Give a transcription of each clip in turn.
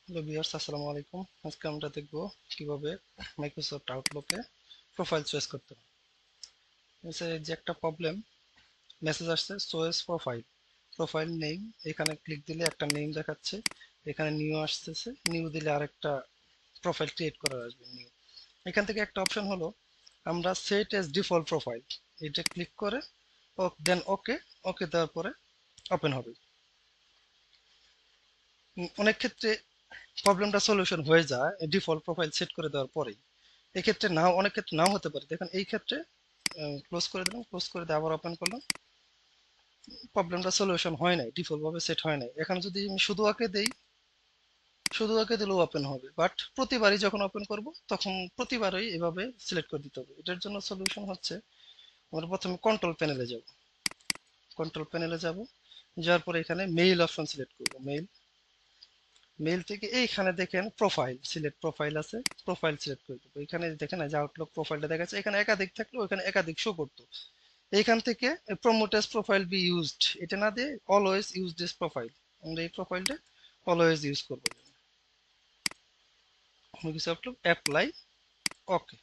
Hello viewers, আসসালামু আলাইকুম। আজকে আমরা দেখব কিভাবে মাইক্রোসফট আউটলুকে প্রোফাইল চয়েস করতে হয়। যে একটা প্রবলেম মেসেজ আসছে, চয়েস প্রোফাইল, প্রোফাইল নেম। এখানে ক্লিক দিলে একটা নেম দেখাচ্ছে, এখানে নিউ আসতেছে, নিউ দিলে আরেকটা প্রোফাইল ক্রিয়েট করার আসবে নিউ। এখান থেকে একটা অপশন হলো আমরা সেট এজ ডিফল্ট প্রোফাইল, এটা ক্লিক করে দেন ওকে, ওকে দেওয়ার পরে ওপেন হবে। অনেক ক্ষেত্রে প্রবলেমটা সলিউশন হয়ে যায় ডিফল্ট প্রোফাইল সেট করে দেওয়ার পরেই। এক্ষেত্রে নাও, অনেক ক্ষেত্রে নাও হতে পারে। দেখেন এই ক্ষেত্রে ক্লোজ করে দিলাম, ক্লোজ করে দিয়ে আবার ওপেন করলাম, প্রবলেমটা সলিউশন হয় নাই, ডিফল্ট ভাবে সেট হয় নাই। এখানে যদি আমি শুধু ওকে দেই, শুধু ওকে দিলেও ওপেন হবে, বাট প্রতিবারই যখন ওপেন করব তখন প্রতিবারই এভাবে সিলেক্ট করে দিতে হবে। এটার জন্য সলিউশন হচ্ছে আমরা প্রথমে কন্ট্রোল প্যানেলে যাব, কন্ট্রোল প্যানেলে যাব, যাওয়ার পরে এখানে মেইল অপশন সিলেক্ট করব। মেইল, মেইল থেকে এইখানে দেখেন প্রোফাইল, সিলেক্ট প্রোফাইল আছে, প্রোফাইল সিলেক্ট করে দেবো। এখানে দেখেন যে আউটলুক প্রোফাইলটা দেখাচ্ছে, এখানে একাধিক থাকলেও এখানে একাধিক শো করতো। এইখান থেকে promote as profile be used, এটা না দিয়ে অলওয়েজ ইউজ দিস প্রোফাইল, আমরা এই প্রোফাইলটা অলওয়েজ ইউজ করবো। Apply, okay.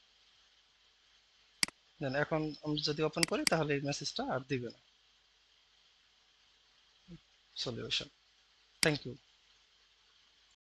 দেন এখন আমরা যদি ওপেন করি তাহলে এই মেসেজটা আর দিবে না। সলিউশন। Thank you.